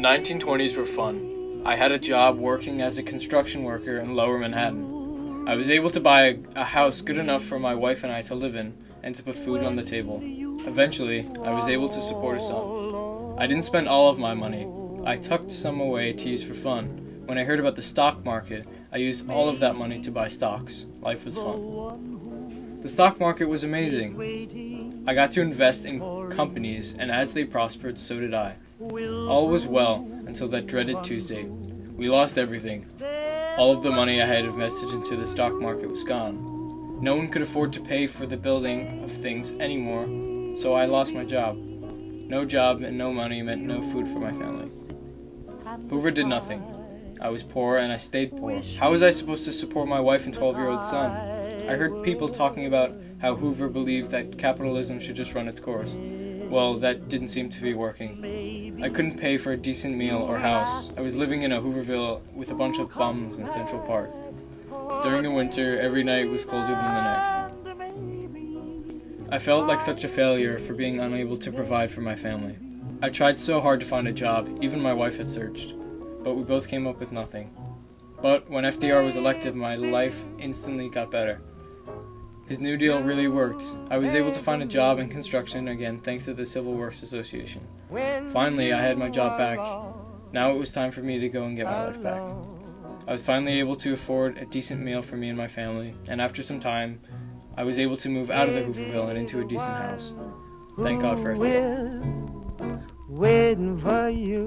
1920s were fun. I had a job working as a construction worker in Lower Manhattan. I was able to buy a house good enough for my wife and I to live in and to put food on the table. Eventually, I was able to support a son. I didn't spend all of my money. I tucked some away to use for fun. When I heard about the stock market, I used all of that money to buy stocks. Life was fun. The stock market was amazing. I got to invest in companies, and as they prospered, so did I. All was well until that dreaded Tuesday. We lost everything. All of the money I had invested into the stock market was gone. No one could afford to pay for the building of things anymore, so I lost my job. No job and no money meant no food for my family. Hoover did nothing. I was poor and I stayed poor. How was I supposed to support my wife and 12-year-old son? I heard people talking about how Hoover believed that capitalism should just run its course. Well, that didn't seem to be working. I couldn't pay for a decent meal or house. I was living in a Hooverville with a bunch of bums in Central Park. During the winter, every night was colder than the next. I felt like such a failure for being unable to provide for my family. I tried so hard to find a job, even my wife had searched, but we both came up with nothing. But when FDR was elected, my life instantly got better. His New Deal really worked. I was able to find a job in construction again thanks to the Civil Works Association. Finally, I had my job back. Now it was time for me to go and get my life back. I was finally able to afford a decent meal for me and my family, and after some time, I was able to move out of the Hooverville and into a decent house. Thank God for FDR. Waiting for you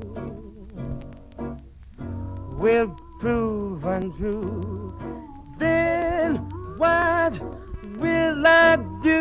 will prove untrue. Then what will I do?